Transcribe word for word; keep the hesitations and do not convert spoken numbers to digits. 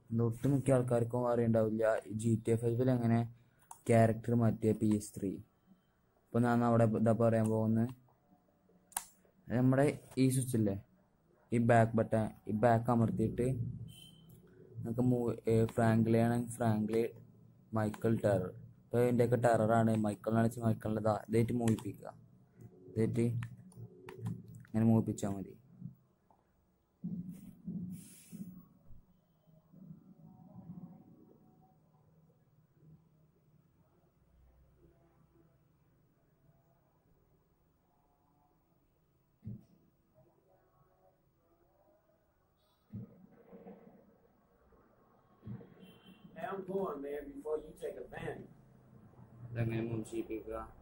ഒട്ടുമിക്ക ആൾക്കാർക്കും അറിയണ്ടാവില്ല G T A ഫൈവിൽ എങ്ങനെ ക്യാരക്ടർ മാറ്റിയ പി എസ് ത്രീ. ഇപ്പൊ ഞാൻ അവിടെ ഇതാ പറയാൻ പോകുന്നത്, നമ്മുടെ ഈ സ്വിച്ച് ഇല്ലേ, ഈ ബാക്ക് ബട്ടൺ, ഈ ബാക്ക് അമർത്തിയിട്ട് നമുക്ക് മൂവ് ഫ്രാങ്ക്ലി ആണെങ്കിൽ ഫ്രാങ്ക്ലി, മൈക്കിൾ ടെറർ. ഇപ്പോൾ ഇതിൻ്റെയൊക്കെ ടെററാണ്, മൈക്കിളിനാണെന്ന് വെച്ചാൽ മൈക്കിളിൻ്റെ ഇതാ ഇതായിട്ട് മൂവിപ്പിക്കുക. ഇതായിട്ട് ഇങ്ങനെ മൂവിപ്പിച്ചാൽ മതി. Hey, I'm going, man, before you take a van. ഇതെങ്ങനെ മൂവിപ്പിക്കുക?